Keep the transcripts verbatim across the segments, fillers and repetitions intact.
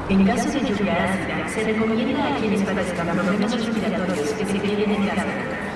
En caso de lluvia ácida, se recomienda a quienes padezcan problemas respiratorios que se queden en casa.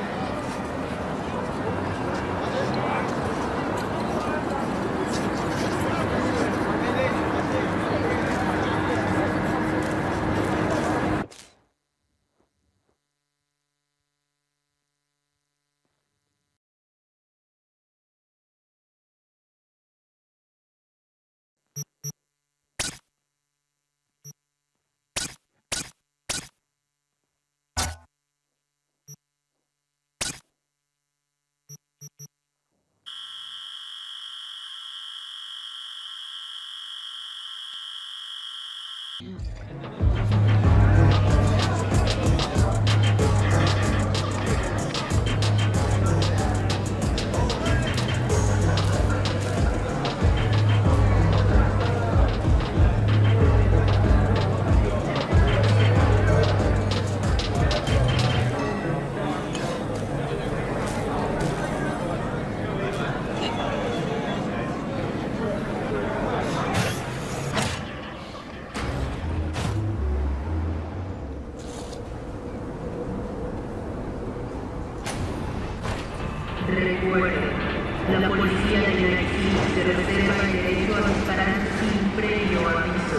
Recuerde, la policía de Nike se reserva el derecho a disparar sin previo aviso.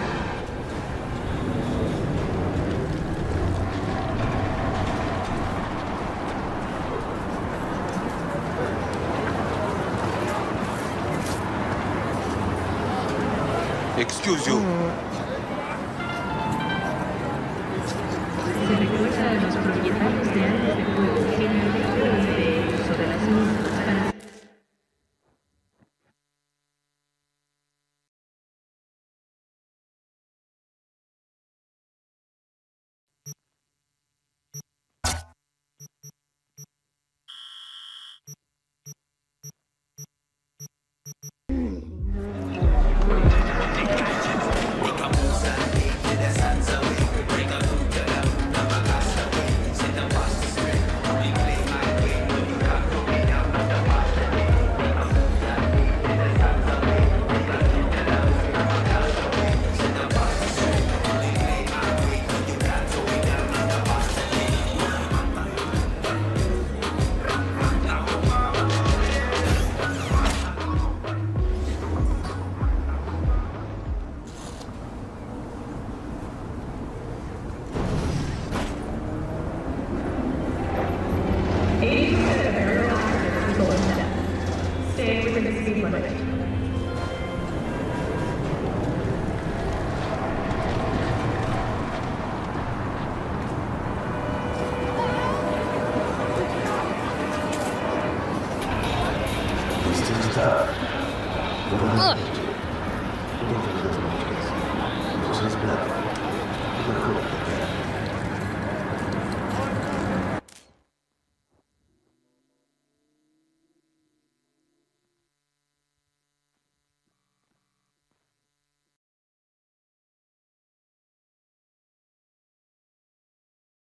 Excuse you. Se recuerda a los propietarios de áreas de juego que el derecho de uso de las mismas para Stay within the speed limit. This is tough. Ugh. This is better.